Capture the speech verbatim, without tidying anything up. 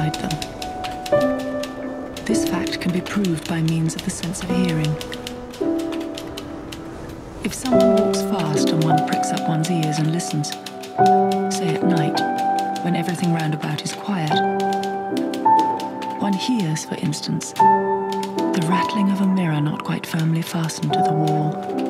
inside them. This fact can be proved by means of the sense of hearing. If someone walks fast and one pricks up one's ears and listens, say at night, when everything round about is quiet, one hears, for instance, the rattling of a mirror not quite firmly fastened to the wall.